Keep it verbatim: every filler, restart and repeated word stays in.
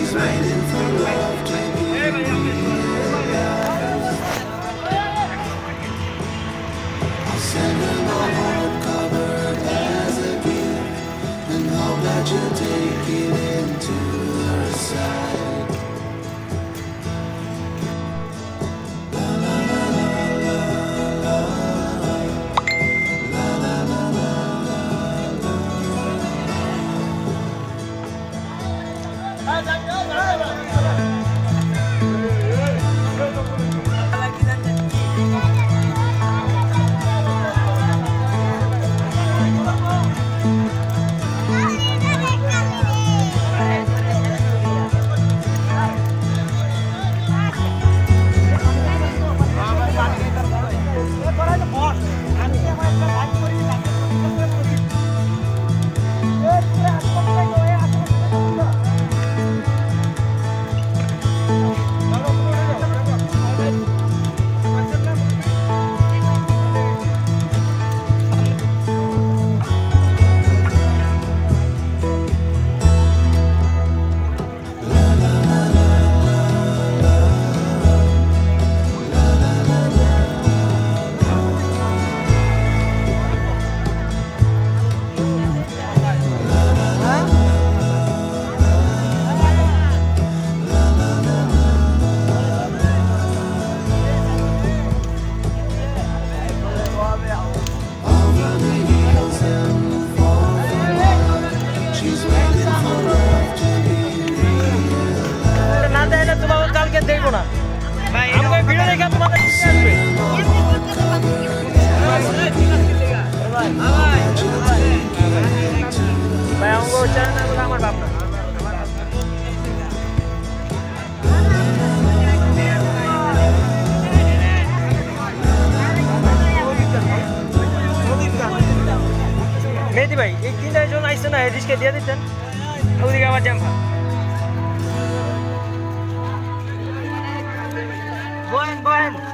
She's waiting for love to be realized. I'll send her my heart covered as a gift, and hope that you'll take it into her side. Mehdi भाई एक तीनटा জন আইছে না এডিসকে দিয়ে দিতেন ওদিকে আবার জ্যাম হয় বয়েন বয়েন